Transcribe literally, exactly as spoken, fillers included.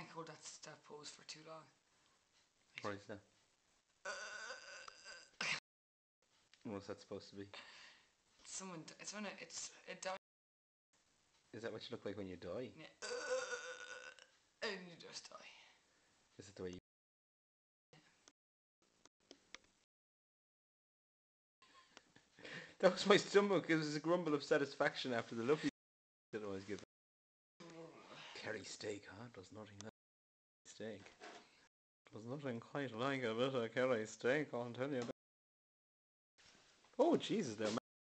can't hold that, that pose for too long. What is that? What's that supposed to be? Someone, it's when it, it's it dies. Is that what you look like when you die? Yeah. And you just die. Is it the way you... That was my stomach. It was a grumble of satisfaction after the lovely that I always give. Kerry steak, huh? Does nothing like steak. Does nothing quite like a bit of Kerry steak, I'll tell you that. Oh, Jesus, there.